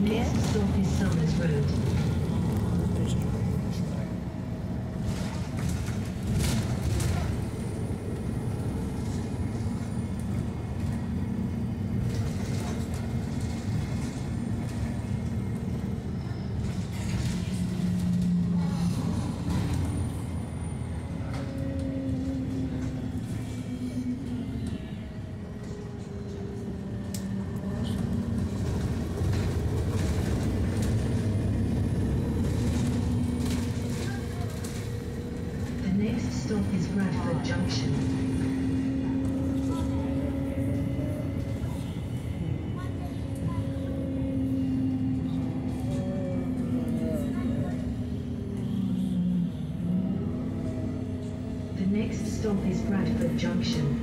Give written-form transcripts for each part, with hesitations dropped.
next stop is Summers Road. Stop is Bradford Junction. The next stop is Bradford Junction.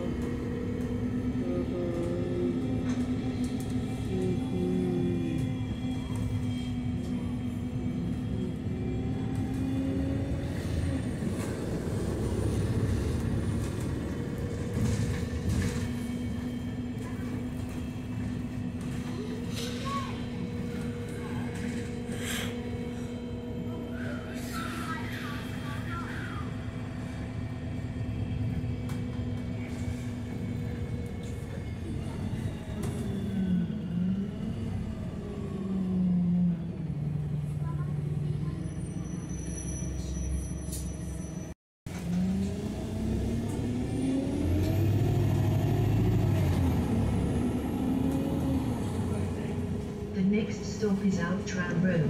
The next stop is Outram Road.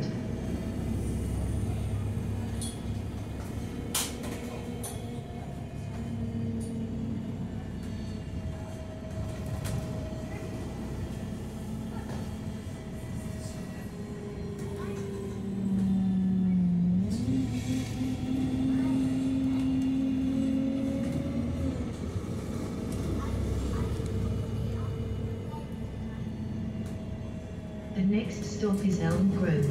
The next stop is Elm Grove.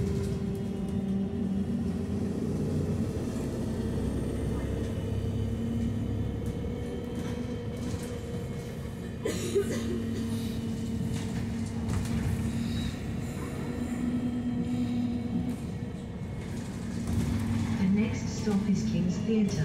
The next stop is King's Theatre.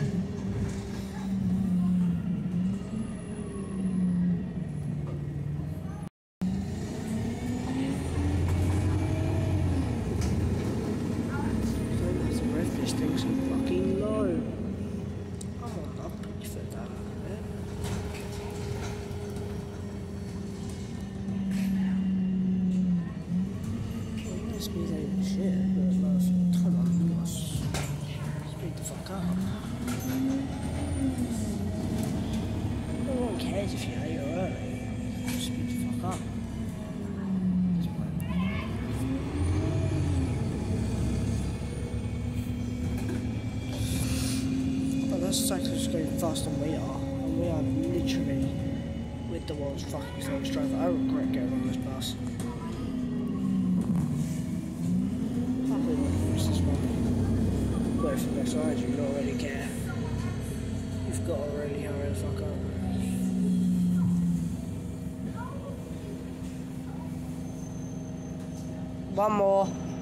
If you're late or early, just speed the fuck up. But that's exactly just going faster than we are, and we are literally with the world's fucking slowest driver. I regret getting on this bus. I can't believe I finished this one. But if the next ride you don't really care. You've got to really hurry the fuck up. One more.